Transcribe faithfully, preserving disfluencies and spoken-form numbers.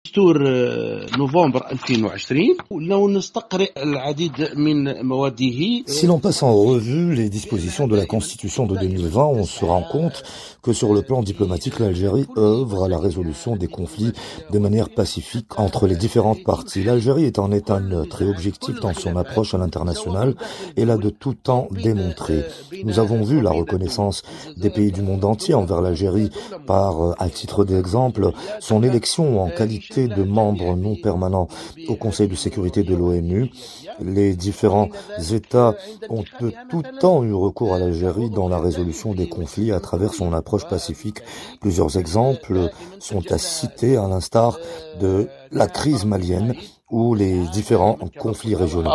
دستور نوفمبر ألفين وعشرين لو نستقرئ العديد من مواده. Si l'on passe en revue les dispositions de la Constitution de deux mille vingt, on se rend compte que sur le plan diplomatique, l'Algérie œuvre à la résolution des conflits de manière pacifique entre les différentes parties. L'Algérie est en état neutre et objectif dans son approche à l'international et l'a de tout temps démontré. Nous avons vu la reconnaissance des pays du monde entier envers l'Algérie par, à titre d'exemple, son élection en qualité de membre non permanent au Conseil de sécurité de l'ONU. Les différents États ont de tout temps eu recours à l'Algérie dans la résolution des conflits à travers son approche pacifique. Plusieurs exemples sont à citer, à l'instar de la crise malienne ou les différents conflits régionaux.